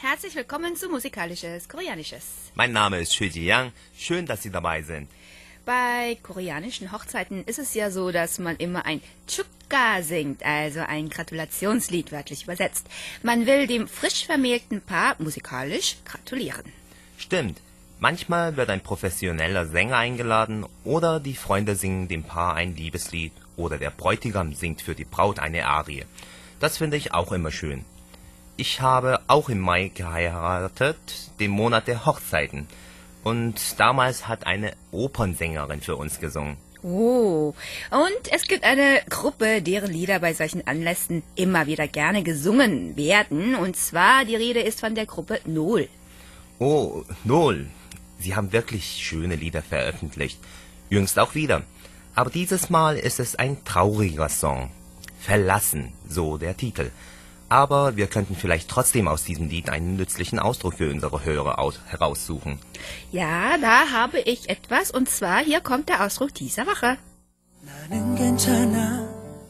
Herzlich willkommen zu Musikalisches Koreanisches. Mein Name ist Choi Ji-young. Schön, dass Sie dabei sind. Bei koreanischen Hochzeiten ist es ja so, dass man immer ein Chukka singt, also ein Gratulationslied wörtlich übersetzt. Man will dem frisch vermählten Paar musikalisch gratulieren. Stimmt. Manchmal wird ein professioneller Sänger eingeladen oder die Freunde singen dem Paar ein Liebeslied oder der Bräutigam singt für die Braut eine Arie. Das finde ich auch immer schön. Ich habe auch im Mai geheiratet, dem Monat der Hochzeiten. Und damals hat eine Opernsängerin für uns gesungen. Oh, und es gibt eine Gruppe, deren Lieder bei solchen Anlässen immer wieder gerne gesungen werden. Und zwar, die Rede ist von der Gruppe Noel. Oh, Noel. Sie haben wirklich schöne Lieder veröffentlicht. Jüngst auch wieder. Aber dieses Mal ist es ein trauriger Song. Verlassen, so der Titel. Aber wir könnten vielleicht trotzdem aus diesem Lied einen nützlichen Ausdruck für unsere Hörer heraussuchen. Ja, da habe ich etwas, und zwar hier kommt der Ausdruck dieser Woche. 나는 괜찮아.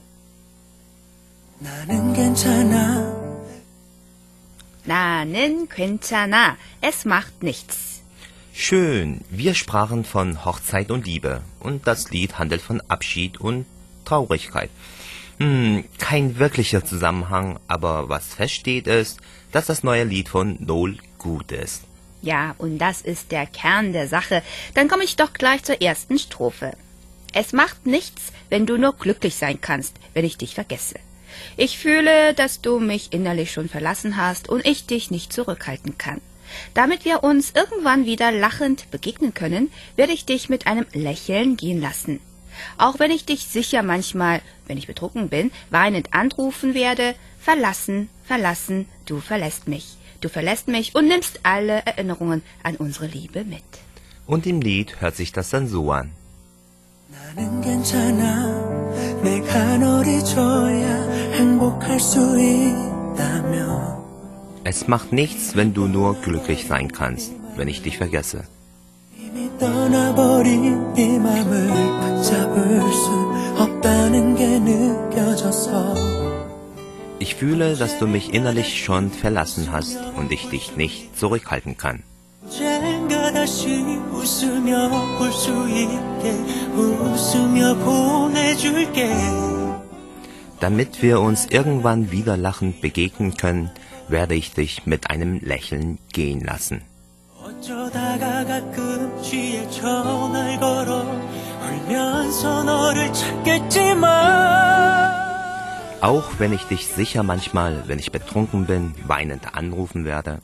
나는 괜찮아. 나는 괜찮아. Es macht nichts. Schön, wir sprachen von Hochzeit und Liebe. Und das Lied handelt von Abschied und Traurigkeit. Kein wirklicher Zusammenhang, aber was feststeht ist, dass das neue Lied von Noel gut ist. Ja, und das ist der Kern der Sache. Dann komme ich doch gleich zur ersten Strophe. Es macht nichts, wenn du nur glücklich sein kannst, wenn ich dich vergesse. Ich fühle, dass du mich innerlich schon verlassen hast und ich dich nicht zurückhalten kann. Damit wir uns irgendwann wieder lachend begegnen können, werde ich dich mit einem Lächeln gehen lassen. Auch wenn ich dich sicher manchmal, wenn ich betrunken bin, weinend anrufen werde, verlassen, verlassen, du verlässt mich. Du verlässt mich und nimmst alle Erinnerungen an unsere Liebe mit. Und im Lied hört sich das dann so an. 나는 괜찮아. 내가 널 잊어야 행복할 수 있다며. Es macht nichts, wenn du nur glücklich sein kannst, wenn ich dich vergesse. 이미 떠나버린 네 맘을 붙잡을 수 없다는 게 느껴져서. Ich fühle, dass du mich innerlich schon verlassen hast und ich dich nicht zurückhalten kann. 언젠가 다시 웃으며 볼 수 있게 웃으며 보내줄게. Damit wir uns irgendwann wieder lachend begegnen können, werde ich dich mit einem Lächeln gehen lassen. 어쩌다가 가끔 취해 전화를 걸어 울면서 너를 찾겠지만 Auch wenn ich dich sicher manchmal, wenn ich betrunken bin, weinend anrufen werde.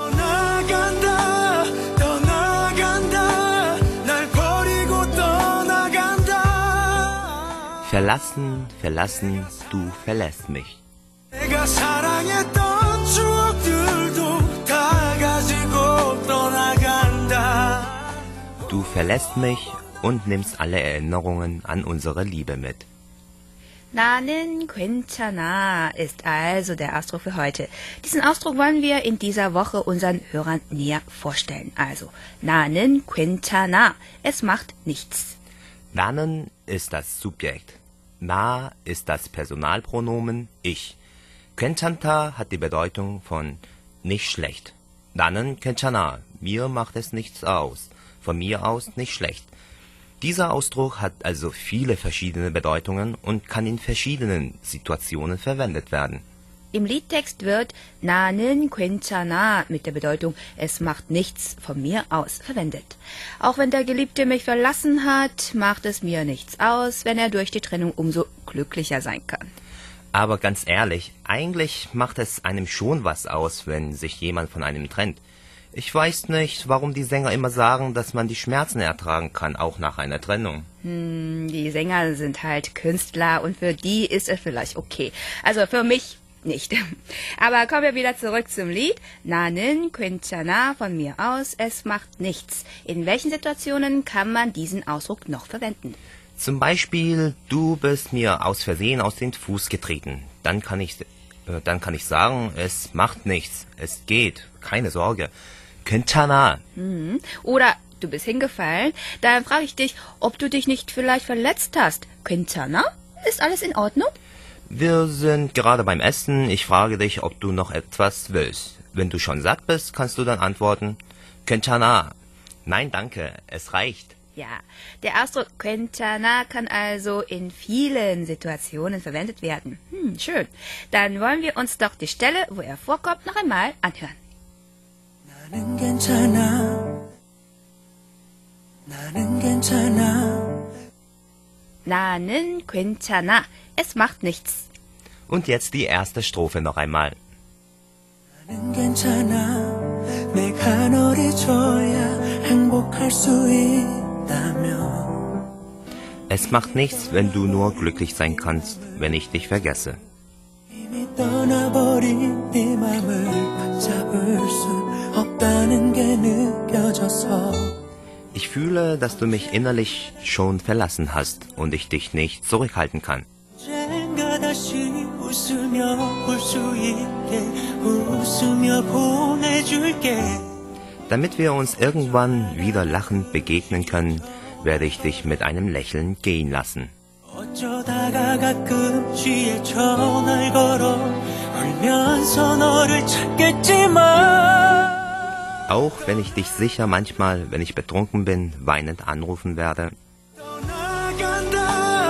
떠나간다 떠나간다 날 버리고 떠나간다 Verlassen, verlassen, du verlässt mich. 내가 사랑했던 추억들도 다 가지고 떠나간다 Du verlässt mich und nimmst alle Erinnerungen an unsere Liebe mit. 나는 괜찮아 ist also der Ausdruck für heute. Diesen Ausdruck wollen wir in dieser Woche unseren Hörern näher vorstellen. Also, 나는 괜찮아. Es macht nichts. 나는 ist das Subjekt. 나 ist das Personalpronomen ich. 괜찮다 hat die Bedeutung von nicht schlecht. 나는 괜찮아. Mir macht es nichts aus. Von mir aus nicht schlecht. Dieser Ausdruck hat also viele verschiedene Bedeutungen und kann in verschiedenen Situationen verwendet werden. Im Liedtext wird 나는 괜찮아 mit der Bedeutung es macht nichts von mir aus verwendet. Auch wenn der Geliebte mich verlassen hat, macht es mir nichts aus, wenn er durch die Trennung umso glücklicher sein kann. Aber ganz ehrlich, eigentlich macht es einem schon was aus, wenn sich jemand von einem trennt. Ich weiß nicht, warum die Sänger immer sagen, dass man die Schmerzen ertragen kann, auch nach einer Trennung. Die Sänger sind halt Künstler und für die ist es vielleicht okay. Also für mich nicht. Aber kommen wir wieder zurück zum Lied. 나는 괜찮아 von mir aus, es macht nichts. In welchen Situationen kann man diesen Ausdruck noch verwenden? Zum Beispiel, du bist mir aus Versehen aus den Fuß getreten. Dann kann ich sagen, es macht nichts, es geht, keine Sorge. 괜찮아. Oder du bist hingefallen, dann frage ich dich, ob du dich nicht vielleicht verletzt hast. 괜찮아? Ist alles in Ordnung? Wir sind gerade beim Essen. Ich frage dich, ob du noch etwas willst. Wenn du schon satt bist, kannst du dann antworten, 괜찮아. Nein, danke, es reicht. Ja, der Ausdruck 괜찮아 kann also in vielen Situationen verwendet werden. Schön. Dann wollen wir uns doch die Stelle, wo er vorkommt, noch einmal anhören. 나는 괜찮아. 나는 괜찮아. 나는 괜찮아. Es macht nichts. Und jetzt die erste Strophe noch einmal. 나는 괜찮아. 내가 너를 줘야 행복할 수 있다면. Es macht nichts, wenn du nur glücklich sein kannst, wenn ich dich vergesse. 이미 떠나버린 네 맘을 붙잡을 수 없다는 게 느껴져서. Ich fühle, dass du mich innerlich schon verlassen hast und ich dich nicht zurückhalten kann. 언젠가 다시 웃으며 볼 수 있게 웃으며 보내줄게. Damit wir uns irgendwann wieder lachend begegnen können, werde ich dich mit einem Lächeln gehen lassen. 어쩌다가 가끔 취해 전화를 걸어 울면서 너를 찾겠지만 Auch wenn ich dich sicher manchmal, wenn ich betrunken bin, weinend anrufen werde. 떠나간다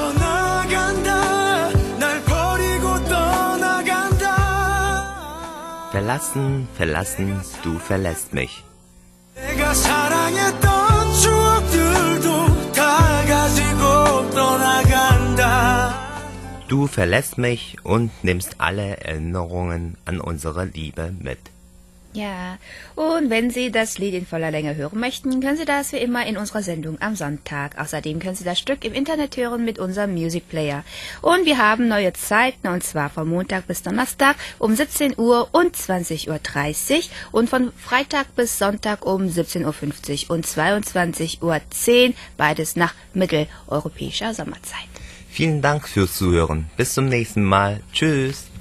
떠나간다 날 버리고 떠나간다 Verlassen, verlassen, du verlässt mich. 내가 사랑했던 추억들도 다 가지고 떠나간다 Du verlässt mich und nimmst alle Erinnerungen an unsere Liebe mit. Ja, und wenn Sie das Lied in voller Länge hören möchten, können Sie das wie immer in unserer Sendung am Sonntag. Außerdem können Sie das Stück im Internet hören mit unserem Music Player. Und wir haben neue Zeiten, und zwar von Montag bis Donnerstag um 17 Uhr und 20.30 Uhr und von Freitag bis Sonntag um 17.50 Uhr und 22.10 Uhr, beides nach mitteleuropäischer Sommerzeit. Vielen Dank fürs Zuhören. Bis zum nächsten Mal. Tschüss.